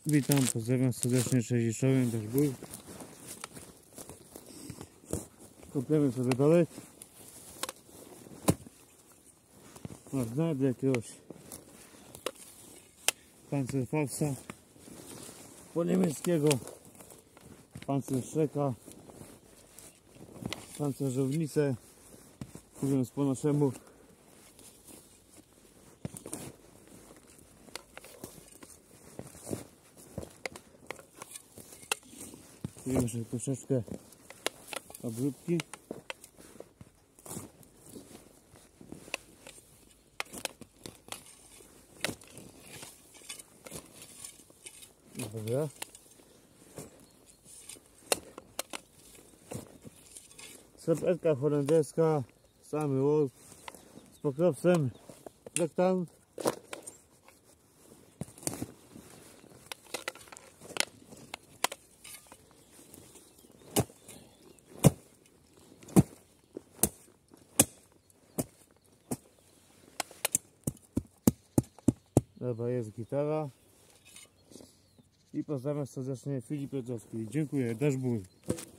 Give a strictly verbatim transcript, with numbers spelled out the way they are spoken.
Witam, pozdrawiam serdecznie, cześć, czołem, też był. Kopiemy sobie dolek. No, znajdę jakiegoś Panzerfausta po niemieckiego, Panzerschrecka, pancerzownicę, mówiąc po naszemu. Tu jeszcze troszeczkę obróbki. Dobra. Sreberka holenderska, samy łos z pokrowcem, rektan. Dobra, jest gitara. I pozdrawiam serdecznie, Filip Piotrowski. Dziękuję, Dashboard.